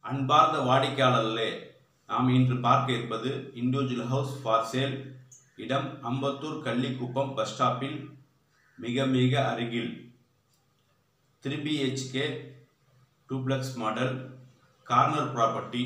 அன்பார்ந்த வாடிக்கையாளர்களே, நாம் இன்று பார்க்க இருப்பது இண்டிவிஜுவல் ஹவுஸ் ஃபார் சேல். இடம் அம்பத்தூர் கள்ளிக்குப்பம் பஸ் ஸ்டாப்பில் மிக அருகில். 3 BHK duplex model, corner property.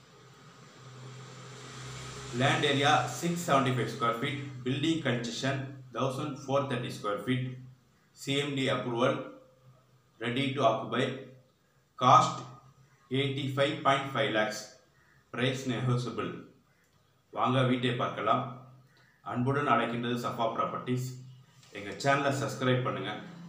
Land area 675 square feet, building concession 1430 square feet, CMD approval, ready to occupy, cost 85.5 lakhs, price negotiable. வாங்க வீட்டை பார்க்கலாம். அன்புடன் அழைக்கின்றது சஃபா ப்ராப்பர்ட்டிஸ். எங்கள் சேனலை சப்ஸ்கிரைப் பண்ணுங்கள்.